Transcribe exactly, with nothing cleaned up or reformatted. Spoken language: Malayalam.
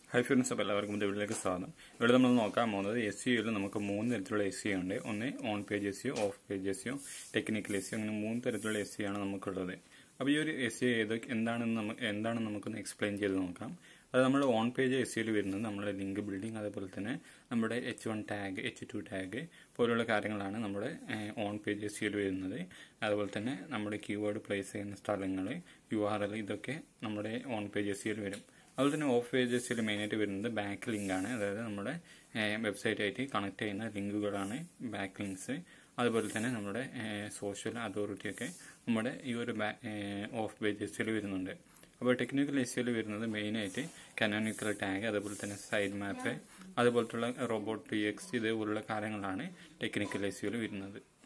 Hi friends, എല്ലാവർക്കും ഈ വീഡിയോയിലേക്ക് സ്വാഗതം. ഇവിടെ നമ്മൾ നോക്കാൻ പോകുന്നത് S E O യിൽ നമുക്ക് മൂന്ന് തരത്തിലുള്ള S E O ഉണ്ട്. ഒന്ന് on page S E O, off page S E O, technical S E O അങ്ങനെ മൂന്ന് തരത്തിലുള്ള S E O ആണ് നമുക്കുള്ളത്. അപ്പോൾ ഈ ഒരു S E O ഏതൊക്കെ എന്താണെന്ന് നമുക്ക് എന്താണെന്ന് നമുക്കൊന്ന് എക്സ്പ്ലെയിൻ ചെയ്ത് നോക്കാം. അത് നമ്മൾ on page S E O യിൽ വരുന്നത് നമ്മുടെ ലിങ്ക് ബിൽഡിംഗ് അതുപോലെ തന്നെ നമ്മുടെ H one tag, H two tag പോലുള്ള കാര്യങ്ങളാണ് നമ്മുടെ on page S E O യിൽ വരുന്നത്. അതുപോലെ തന്നെ നമ്മുടെ കീവേഡ് പ്ലേസ് ചെയ്യുന്ന സ്ഥലങ്ങൾ, U R L ഇതൊക്കെ നമ്മുടെ on page S E O യിൽ വരും. അതുപോലെ തന്നെ ഓഫ് പേജസിൽ മെയിനായിട്ട് വരുന്നത് ബാക്ക് ലിങ്ക് ആണ്. അതായത് നമ്മുടെ വെബ്സൈറ്റ് ആയിട്ട് കണക്ട് ചെയ്യുന്ന ലിങ്കുകളാണ് ബാക്ക് ലിങ്ക്സ്. അതുപോലെ തന്നെ നമ്മുടെ സോഷ്യൽ അതോറിറ്റി ഒക്കെ നമ്മുടെ ഈ ഒരു ഓഫ് പേജസിൽ വരുന്നുണ്ട്. അപ്പോൾ ടെക്നിക്കൽ S E O യിൽ വരുന്നത് മെയിനായിട്ട് കാനോനിക്കൽ ടാഗ്, അതുപോലെ തന്നെ സൈഡ് മാപ്പ്, അതുപോലത്തുള്ള റോബോട്ട് ടി എക്സ് ഇതേപോലുള്ള കാര്യങ്ങളാണ് ടെക്നിക്കൽ S E O യിൽ വരുന്നത്.